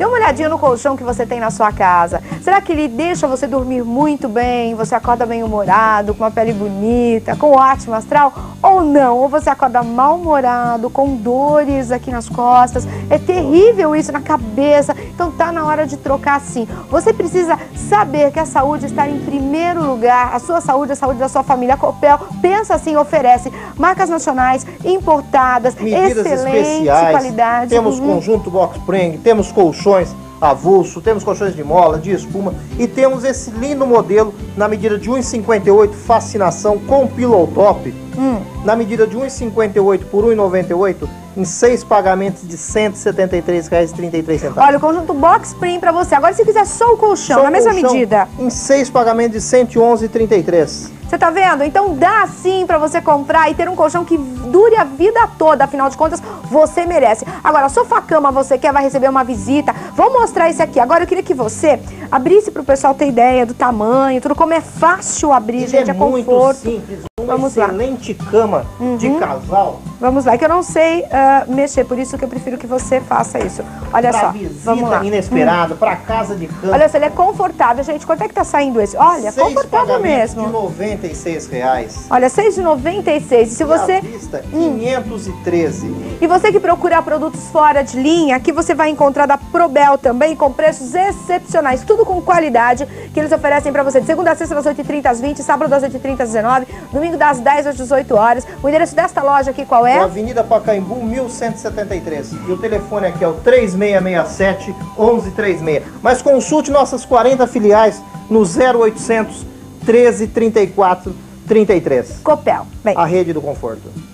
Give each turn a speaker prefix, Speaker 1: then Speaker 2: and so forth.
Speaker 1: Dê uma olhadinha no colchão que você tem na sua casa. Será que ele deixa você dormir muito bem? Você acorda bem-humorado, com uma pele bonita, com ótimo astral? Ou não? Ou você acorda mal-humorado, com dores aqui nas costas? É terrível isso na cabeça. Então tá na hora de trocar sim. Você precisa saber que a saúde está em primeiro lugar. A sua saúde, a saúde da sua família. A Copel pensa assim, oferece marcas nacionais, importadas,
Speaker 2: medidas
Speaker 1: excelente
Speaker 2: especiais,
Speaker 1: qualidade.
Speaker 2: Temos conjunto box spring, temos colchões avulso, temos colchões de mola, de espuma e temos esse lindo modelo na medida de 1,58, fascinação com pillow top, na medida de 1,58 por 1,98 em 6 pagamentos de R$ 173,33.
Speaker 1: Olha, o conjunto box spring pra você. Agora se quiser só o colchão,
Speaker 2: Só
Speaker 1: na
Speaker 2: o
Speaker 1: mesma
Speaker 2: colchão
Speaker 1: medida.
Speaker 2: Em 6 pagamentos de R$ 111,33.
Speaker 1: Você tá vendo? Então dá sim pra você comprar e ter um colchão que dure a vida toda. Afinal de contas, você merece. Agora, sofá-cama você quer, vai receber uma visita. Vamos mostrar esse aqui. Agora eu queria que você abrisse pro pessoal ter ideia do tamanho, tudo como é fácil abrir, gente, é conforto.
Speaker 2: Muito simples. Uma excelente cama de casal.
Speaker 1: Vamos lá, que eu não sei mexer, por isso que eu prefiro que você faça isso. Olha só, vamos lá.
Speaker 2: Inesperada, para casa de cama.
Speaker 1: Olha só, ele é confortável, gente. Quanto é que tá saindo esse? Olha, confortável mesmo.
Speaker 2: R$ 96,00.
Speaker 1: Olha, R$ 6,96. E se você...
Speaker 2: À vista, 513.
Speaker 1: E você que procura produtos fora de linha, aqui você vai encontrar da Probel também, com preços excepcionais. Tudo com qualidade, que eles oferecem pra você de segunda a sexta, das 8h30 às 20, sábado das 8h30 às 19, domingo das 10 às 18 horas. O endereço desta loja aqui qual é?
Speaker 2: Avenida Pacaembu, 1173. E o telefone aqui é o 3667-1136. Mas consulte nossas 40 filiais no 0800 1334 33.
Speaker 1: Copel. Bem,
Speaker 2: a rede do conforto.